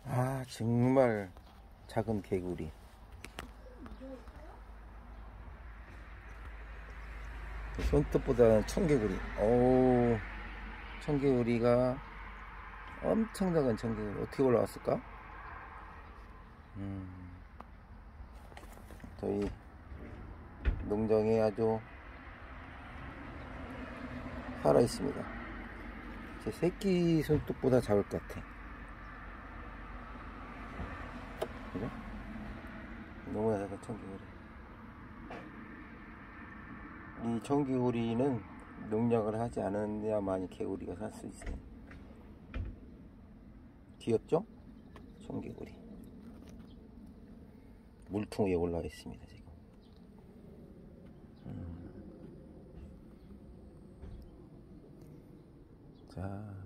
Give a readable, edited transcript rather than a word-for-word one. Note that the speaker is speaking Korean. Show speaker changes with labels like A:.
A: 아, 정말 작은 개구리. 손톱보다는 청개구리. 오, 청개구리가 엄청 작은 청개구리. 어떻게 올라왔을까? 저희 농장에 아주 살아 있습니다. 제 새끼 손톱보다 작을 것 같아. 그죠? 너무나 작은 청개구리. 이 청개구리는 농약을 하지 않아야만이 개구리가 살 수 있어요. 귀엽죠? 청개구리. 물통 위에 올라와 있습니다, 지금. 자.